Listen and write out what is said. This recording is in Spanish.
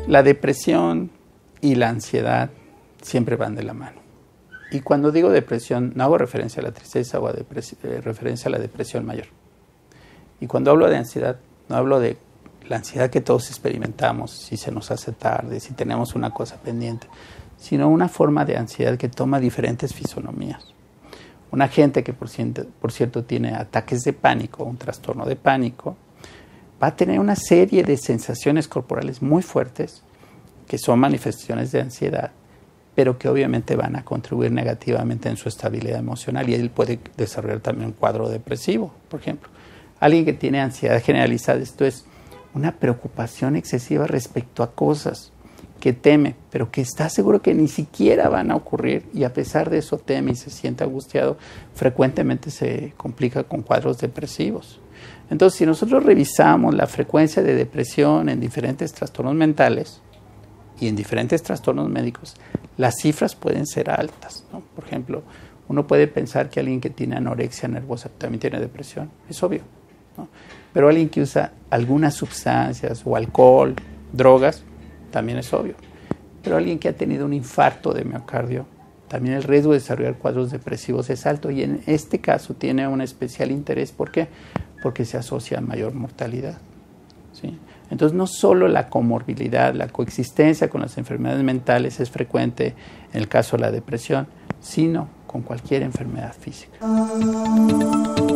La depresión y la ansiedad siempre van de la mano. Y cuando digo depresión, no hago referencia a la tristeza o a referencia a la depresión mayor. Y cuando hablo de ansiedad, no hablo de la ansiedad que todos experimentamos, si se nos hace tarde, si tenemos una cosa pendiente, sino una forma de ansiedad que toma diferentes fisonomías. Una gente que, por cierto, tiene ataques de pánico, un trastorno de pánico, va a tener una serie de sensaciones corporales muy fuertes que son manifestaciones de ansiedad, pero que obviamente van a contribuir negativamente en su estabilidad emocional y él puede desarrollar también un cuadro depresivo, por ejemplo. Alguien que tiene ansiedad generalizada, esto es una preocupación excesiva respecto a cosas que teme, pero que está seguro que ni siquiera van a ocurrir y a pesar de eso teme y se siente angustiado, frecuentemente se complica con cuadros depresivos. Entonces, si nosotros revisamos la frecuencia de depresión en diferentes trastornos mentales y en diferentes trastornos médicos, las cifras pueden ser altas, ¿no? Por ejemplo, uno puede pensar que alguien que tiene anorexia nervosa también tiene depresión, es obvio, ¿no? Pero alguien que usa algunas sustancias o alcohol, drogas, también es obvio. Pero alguien que ha tenido un infarto de miocardio, también el riesgo de desarrollar cuadros depresivos es alto y en este caso tiene un especial interés. ¿Por qué? Porque se asocia a mayor mortalidad, ¿sí? Entonces no solo la comorbilidad, la coexistencia con las enfermedades mentales es frecuente en el caso de la depresión, sino con cualquier enfermedad física.